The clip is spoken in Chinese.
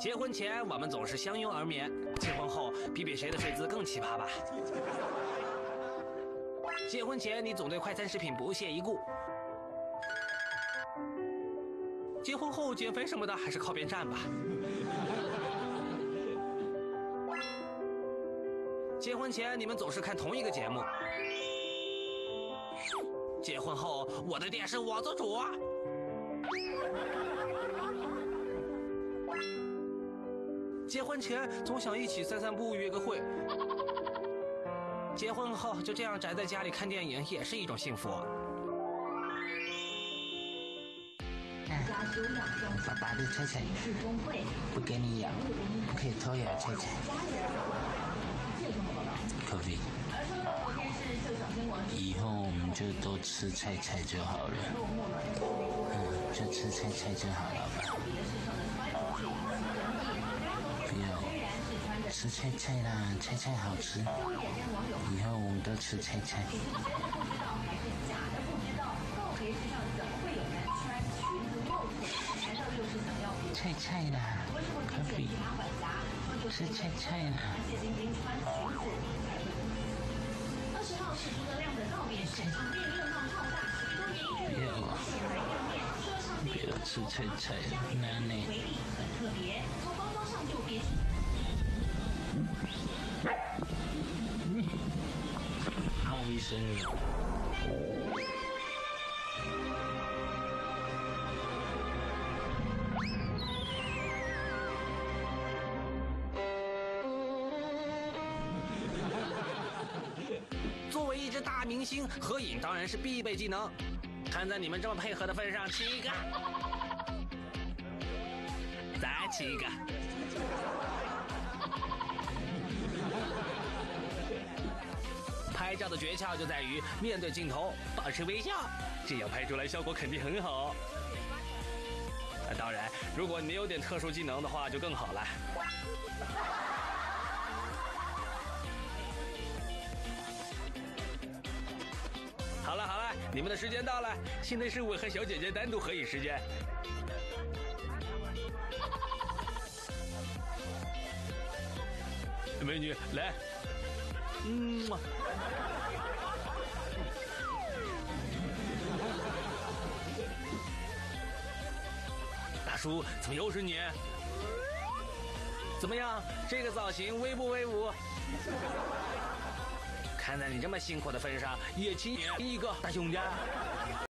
结婚前我们总是相拥而眠，结婚后比谁的睡姿更奇葩吧？结婚前你总对快餐食品不屑一顾，结婚后减肥什么的还是靠边站吧。结婚前你们总是看同一个节目，结婚后我的电视我做主啊。结婚前总想一起散散步约个会，结婚后就这样宅在家里看电影也是一种幸福。 爸爸的菜菜不给你养，不可以偷咬菜菜。可以。以后我们就都吃菜菜就好了。就吃菜菜就好了吧。不要吃菜菜啦，菜菜好吃。以后我们都吃菜菜。菜菜啦，可比吃菜菜啦。20号是诸葛亮的告别式，场面热闹浩大，许多演艺人物不要吃菜菜，奶奶。很特别，从包装上就别。喊我一声了。 作为一只大明星，合影当然是必备技能。看在你们这么配合的份上，起一个，再起一个。拍照的诀窍就在于面对镜头，保持微笑，这样拍出来效果肯定很好。当然，如果你有点特殊技能的话，就更好了。好了，你们的时间到了，现在是我和小姐姐单独合影时间。美女，来，大叔，怎么又是你？怎么样，这个造型威不威武？看在你这么辛苦的份上，也亲你一个，大兄弟。